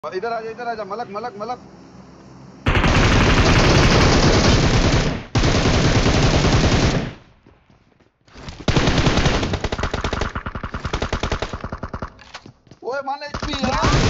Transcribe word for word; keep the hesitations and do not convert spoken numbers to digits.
इधर आजा इधर आजा मलक मलक मलक। ओए मान एचपी यार।